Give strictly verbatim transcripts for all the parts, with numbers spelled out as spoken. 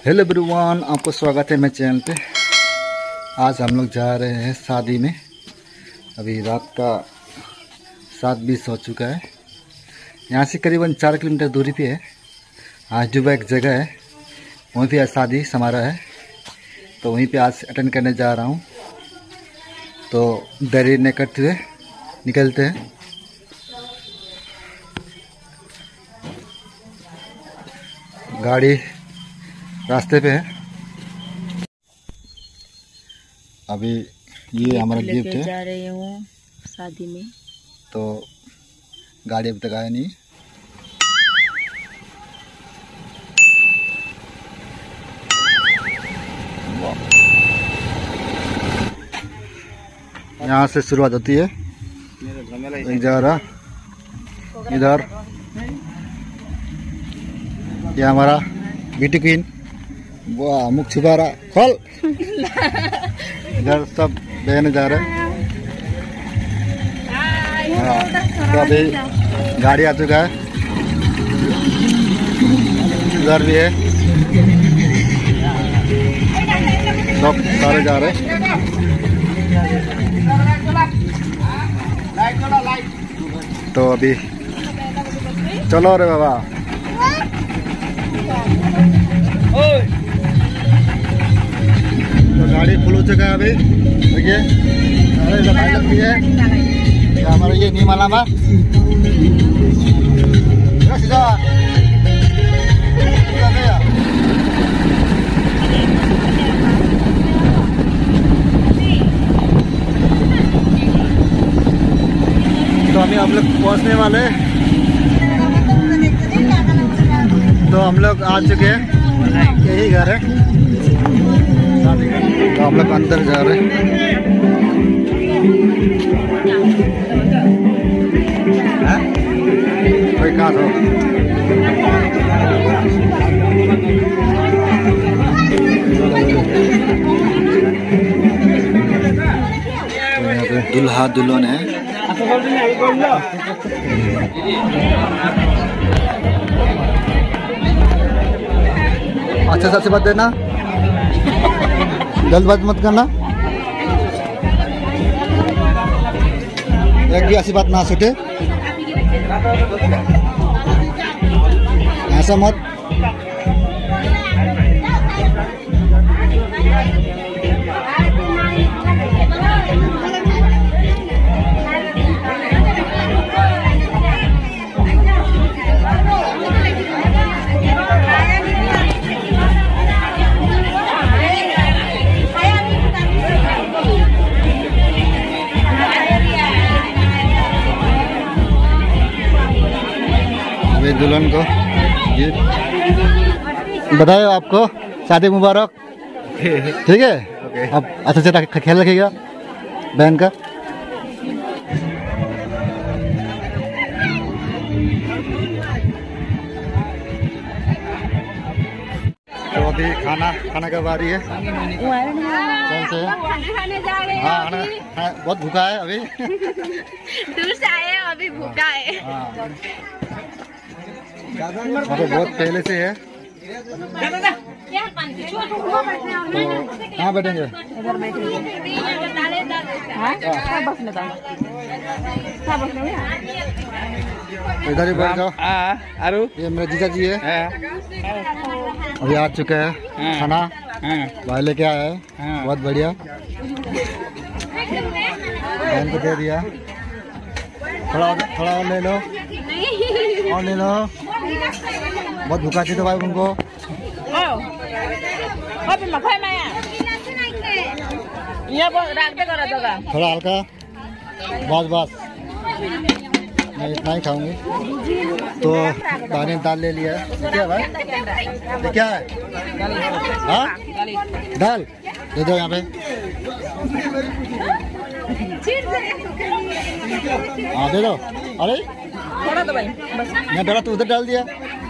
Hello everyone, आपको स्वागत है मेरे चैनल पे। आज हम लोग जा रहे हैं शादी में। अभी रात का सात बीस हो चुका है। यहाँ से करीबन चार किलोमीटर दूरी पे है। आजूबा एक जगह है, वहीं पे आज शादी समारोह है, तो वहीं पे आज अटेंड करने जा रहा हूँ। तो देरी न करते हुए निकलते हैं। गाड़ी रास्ते पे है। अभी ये हमारा गिफ्ट है, जा रही हूँ शादी में। तो गाड़ी अभी तक आया नहीं। यहाँ से शुरुआत होती है। एक जा रहा इधर, ये हमारा ब्यूटी क्वीन, वाह मुख छुपा रहा, खोल। इधर सब बहने जा रहे हैं। हाँ, तो अभी गाड़ी आ चुका है। इधर भी है, सब सारे जा रहे हैं। तो अभी चलो रे बाबा। तो गाड़ी फुल हो चुका है अभी। देखिए अरे भाई लगती है क्या हमारा ये नीम अलावा तो अभी हम लोग पहुंचने वाले। तो हम लोग आ चुके हैं, यही घर है। तो हम लोग अंदर जा रहे हैं। कोई कहाँ हो? तो यहाँ पे दूल्हा दुल्हन है। अच्छा से बात देना, जल्दबाजी मत करना। एक भी ऐसी बात ना छूटे, ऐसा मत। दुल्हन को ये बताओ, आपको शादी मुबारक। ठीक है, अब अच्छा से ख्याल रखिएगा बहन का। तो अभी खाना खाना का बारी है। कौन से? हाँ, हाँ, बहुत भूखा है अभी। दूर से आए हैं, अभी भूखा है। हाँ। अरे बहुत पहले से है। तो कहाँ बैठेंगे? इधर ही बैठ जाओ। ये मेरे जीजा जी है, अभी आ चुके हैं। खाना भाई लेके आया है, बहुत बढ़िया। बहन को दे दिया। थोड़ा थोड़ा और ले लो, और ले लो। बहुत भूखा थी तो भाई उनको। थोड़ा हल्का, बस बस, मैं इतना ही खाऊंगी। तो दाने दाल ले लिया है। क्या भाई, ये क्या है? हाँ, दाल दे दो यहाँ पे। हाँ दे दो। अरे थोड़ा तो भाई बस, मैं डरा तो उधर डाल दिया।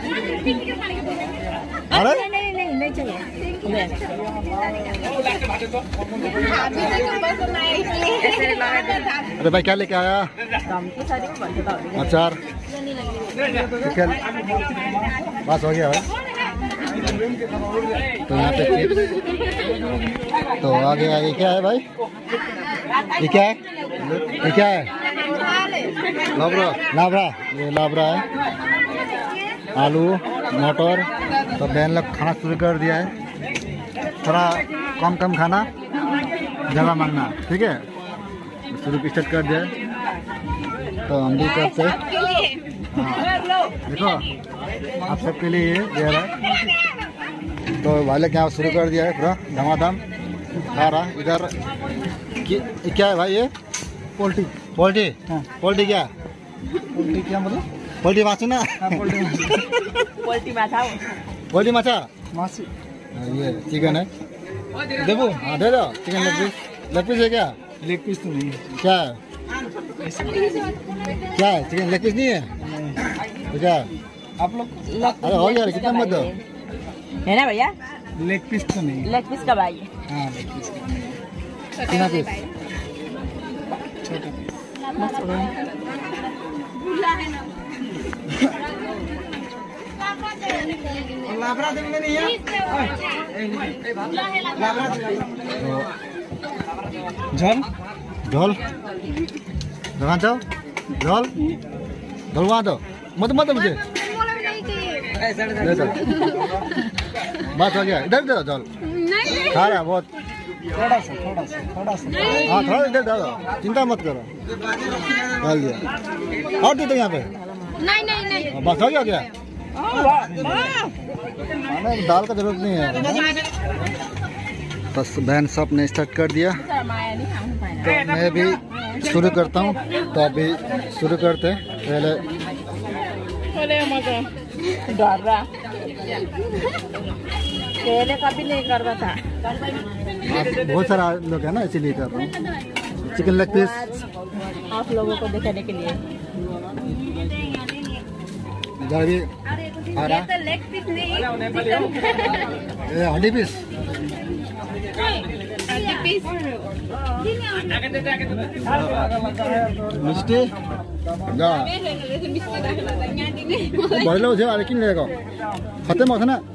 अरे नहीं नहीं नहीं चाहिए। अरे भाई क्या लेके आया? अचार। बस हो गया भाई। तो यहाँ पे चिप्स। तो आगे आगे क्या है भाई? ये क्या है? ये क्या है? लाबरा। लाबरा, ये लाबरा है। आलू मटर। तो बहन लोग खाना शुरू कर दिया है। थोड़ा कम कम खाना, ज़्यादा मांगना, ठीक है? शुरू स्टार्ट कर दिया है। तो हम भी करते हैं। हाँ देखो, आप सबके लिए ये दे रहा है। तो वाले क्या शुरू कर दिया है पूरा धमाधम खा रहा। इधर क्या है भाई? ये पोल्ट्री। पोल्ट्री? हाँ। पोल्ट्री क्या? पोल्ट्री क्या मतलब? पोल्ट्री माछी ना? पोल्ट्री पोल्ट्री माछा। पोल्ट्री माछा माछी। ये चिकन है। देखो, हाँ दे दो chicken leg piece. Leg piece है क्या? लेग पीस तो नहीं है। क्या है? क्या है? चिकन लेग पीस नहीं है? तो क्या आप लोग? अरे हो यार, कितना मत दो है ना भैया? लेग पीस तो नहीं। लेग पीस का भाई। हाँ लेग पीस। कितना पीस? छोटा। लाबरा दिन में नहीं है। झोल झोल दवा जाओ। झोल झोलवा दो। मत मत मुझे दे दो। बस हो गया। इधर दे दो झोल। खा रहा बहुत। थोड़ा सा थोड़ा सा थोड़ा सा। हाँ थोड़ा इधर डालो, चिंता मत करो। डाल दिया। और दे दो यहाँ पे। नहीं नहीं नहीं। बस हो गया क्या? दाल का जरूरत नहीं है। बस बहन सब ने स्टार्ट कर दिया, तो मैं भी शुरू करता हूँ। तो अभी शुरू करते हैं। पहले पहले कभी नहीं करता था। बहुत सारा लोग है ना, इसीलिए कर रहा हूँ। चिकन लेग पीस आप लोगों को दिखाने के लिए। इधर भी आ रहा। तो लेग पीस नहीं, ये हड्डी पीस। हड्डी पीस। मिस्टी जा बड़े लोग अरे किन लेगा खत्म होता ना।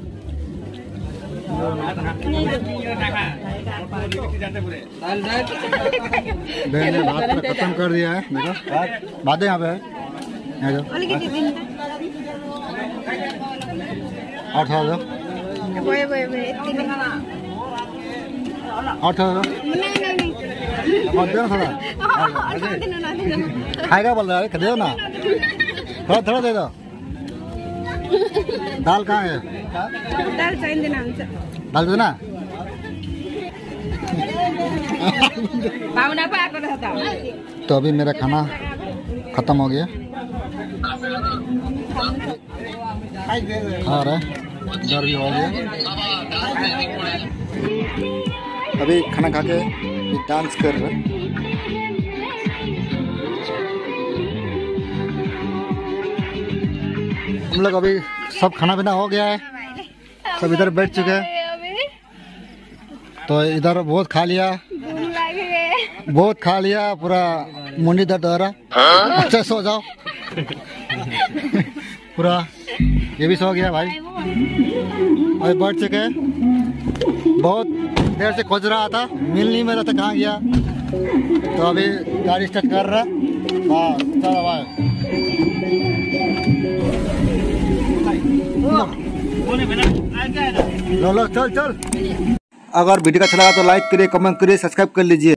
बहन ने भात खत्म कर दिया है। देखो भात यहाँ पे है। यहाँ जाओ और थोड़ा दो। और थोड़ा दो। और दे ना थोड़ा। खाएगा बोल रहा है, दे दो ना। थोड़ा थोड़ा दे दो। दाल कहाँ है? दाल चाहिए देना हमसे। दाल दे ना। पावना पा कर था। तो अभी मेरा खाना खत्म हो गया। खा रहा है, इधर भी हो गया। अभी खाना खा के डांस कर रहे। हम लोग अभी सब खाना पीना हो गया है, सब इधर बैठ चुके हैं। तो इधर बहुत खा लिया, बहुत खा लिया, पूरा मुंडी दर्द हो रहा। अच्छा सो जाओ। पूरा ये भी सो गया भाई। अभी बैठ चुके, बहुत देर से खोज रहा था, मिल नहीं मेरा था, कहाँ गया। तो अभी गाड़ी स्टार्ट कर रहा। हाँ चलो भाई। लो लो चल चल। अगर वीडियो अच्छा लगा तो लाइक करिए, कमेंट करिए, सब्सक्राइब कर लीजिए।